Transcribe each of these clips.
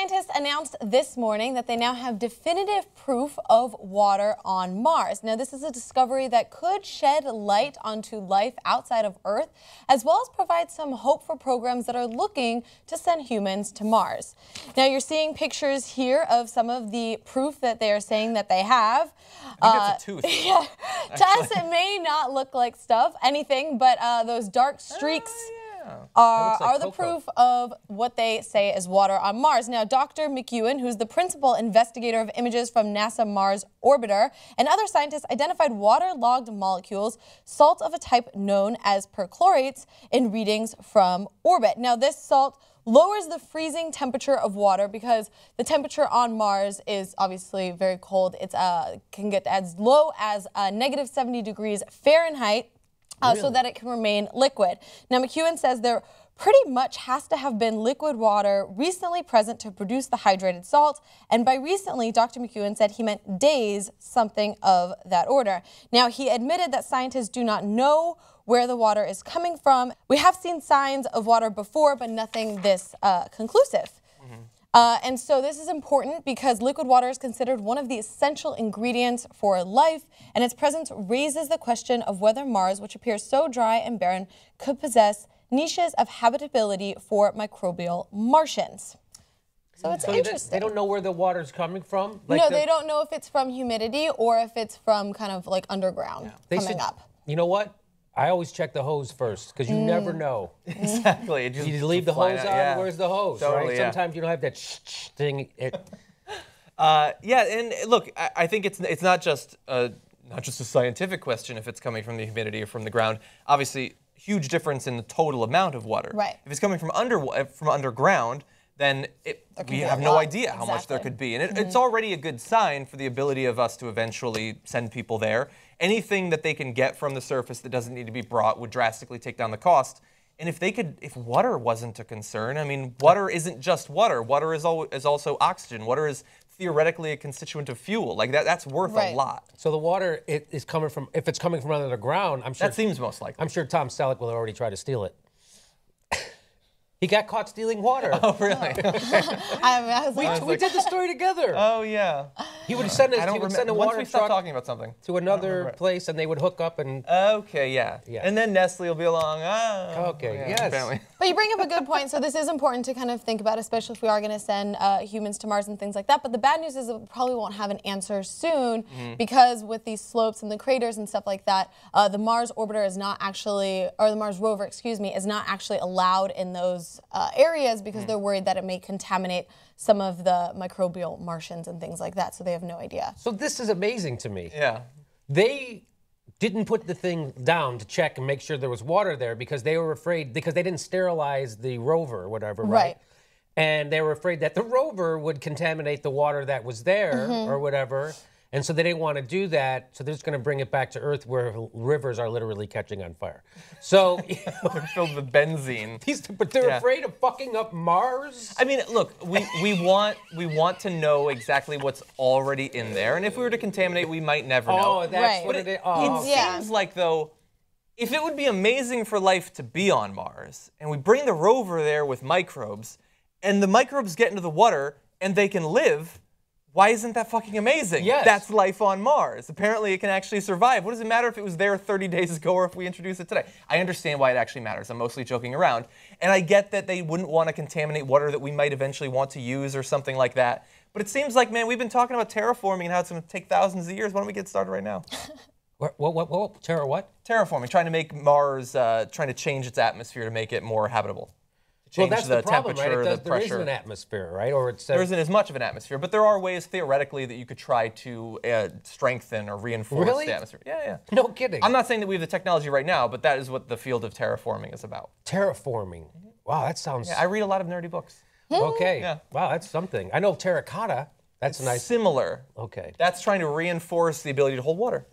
scientists announced this morning that they now have definitive proof of water on Mars. Now, this is a discovery that could shed light onto life outside of Earth, as well as provide some hope for programs that are looking to send humans to Mars. Now, you're seeing pictures here of some of the proof that they are saying that they have. I think that's a tooth. Yeah, to us, it may not look like anything, but those dark streaks are the proof of what they say is water on Mars. Now, Dr. McEwen, who's the principal investigator of images from NASA Mars Orbiter, and other scientists identified water-logged molecules, salt of a type known as perchlorates, in readings from orbit. Now, this salt lowers the freezing temperature of water because the temperature on Mars is obviously very cold. It can get as low as negative 70 degrees Fahrenheit. So that it can remain liquid. Now, McEwen says there pretty much has to have been liquid water recently present to produce the hydrated salt. And by recently, Dr. McEwen said he meant days, something of that order. Now, he admitted that scientists do not know where the water is coming from. We have seen signs of water before, but nothing this conclusive. And so this is important because liquid water is considered one of the essential ingredients for life, and its presence raises the question of whether Mars, which appears so dry and barren, could possess niches of habitability for microbial Martians. So it's interesting. They don't know where the water's coming from? No, they don't know if it's from humidity or if it's from kind of like underground coming up. You know what? I always check the hose first, because you never know. Exactly. You leave the hose on, where's the hose, totally, right? Sometimes you don't have that thing. Yeah, and look, I think it's not just a scientific question if it's coming from the humidity or from the ground. Obviously, huge difference in the total amount of water. Right. If it's coming from underground, then we have no idea how much there could be. And it's already a good sign for the ability of us to eventually send people there. Anything that they can get from the surface that doesn't need to be brought would drastically take down the cost. And if water wasn't a concern, I mean, water isn't just water. Water is also oxygen. Water is theoretically a constituent of fuel. Like that's worth a lot. So the water is coming from, if it's coming from under the ground, I'm sure. That seems most likely. I'm sure Tom Selleck will already try to steal it. He got caught stealing water. Oh, really? We did the story together. Oh, yeah. He would send a water truck talking about something to another place, and they would hook up and. Okay, yeah. And then Nestle will be along. Okay, yeah, yes. Apparently. But you bring up a good point. So this is important to kind of think about, especially if we are going to send humans to Mars and things like that. But the bad news is that we probably won't have an answer soon because with these slopes and the craters and stuff like that, the Mars orbiter is not actually, or the Mars rover, excuse me, is not actually allowed in those areas because they're worried that it may contaminate some of the microbial Martians and things like that, so they have no idea. So this is amazing to me. Yeah. They didn't put the thing down to check and make sure there was water there because they were afraid, because they didn't sterilize the rover or whatever, right? And they were afraid that the rover would contaminate the water that was there or whatever. And so they didn't want to do that, so they're just going to bring it back to Earth where rivers are literally catching on fire. So they're filled with benzene. But they're afraid of fucking up Mars? I mean, look, we want to know exactly what's already in there, and if we were to contaminate, we might never know. Oh, that's what it is. Oh. It seems like, though, if it would be amazing for life to be on Mars, and we bring the rover there with microbes, and the microbes get into the water, and they can live, why isn't that fucking amazing? Yes. That's life on Mars. Apparently it can actually survive. What does it matter if it was there 30 days ago or if we introduce it today? I understand why it actually matters. I'm mostly joking around. And I get that they wouldn't want to contaminate water that we might eventually want to use or something like that. But it seems like, man, we've been talking about terraforming and how it's going to take thousands of years. Why don't we get started right now? What? Terraforming, trying to make Mars, trying to change its atmosphere to make it more habitable. Well, that's the problem, right? The there isn't an atmosphere, right? Or there isn't as much of an atmosphere, but there are ways theoretically that you could try to strengthen or reinforce the atmosphere. Yeah. No kidding. I'm not saying that we have the technology right now, but that is what the field of terraforming is about. Terraforming. Wow, that sounds. Yeah, I read a lot of nerdy books. Okay. Yeah. Wow, that's something. I know terracotta. That's nice. Similar. Okay. That's trying to reinforce the ability to hold water.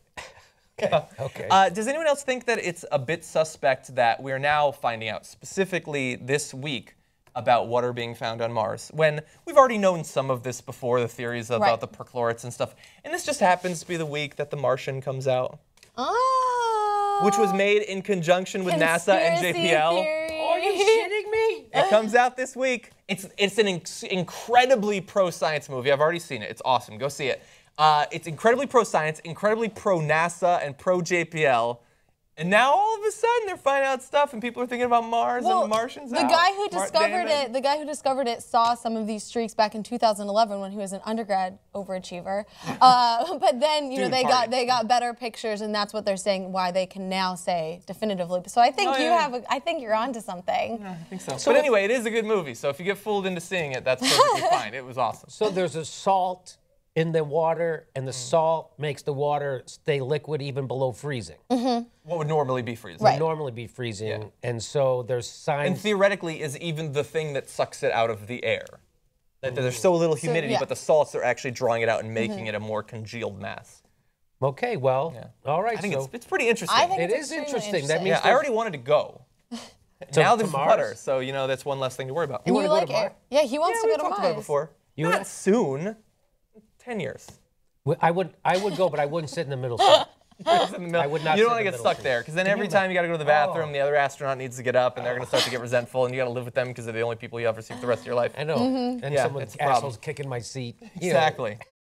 Okay. Does anyone else think that it's a bit suspect that we are now finding out specifically this week about water being found on Mars, when we've already known some of this before, the theories about the perchlorates and stuff, and this just happens to be the week that The Martian comes out? Oh. Which was made in conjunction with NASA and JPL. Are you shitting me? It comes out this week. It's an incredibly pro-science movie. I've already seen it. It's awesome. Go see it. It's incredibly pro-science, incredibly pro-NASA and pro-JPL. And now all of a sudden they're finding out stuff, and people are thinking about Mars and the Martians. The guy who discovered it saw some of these streaks back in 2011 when he was an undergrad overachiever. But then they got better pictures, and that's what they're saying why they can now say definitively. So I think I think you're onto something. Yeah, I think so. But anyway, it is a good movie. So if you get fooled into seeing it, that's perfectly fine. It was awesome. So there's a salt in the water, and the salt makes the water stay liquid even below freezing. What would normally be freezing. Would normally be freezing, and so there's signs. And theoretically is even the thing that sucks it out of the air. That there's so little humidity, but the salts are actually drawing it out and making it a more congealed mass. Okay, well, all right. I think it's pretty interesting. I think it is interesting. That means I already wanted to go. Now there's water, so that's one less thing to worry about. You want to go to Mars? Yeah, he wants to go to Mars. We've talked about it before. Not soon. 10 years. I would go, but I wouldn't sit in the middle seat. I would not. You don't want to get stuck there, because then every time you got to go to the bathroom, the other astronaut needs to get up, and they're going to start to get resentful, and you got to live with them because they're the only people you ever see for the rest of your life. I know. And some asshole's kicking my seat. Exactly.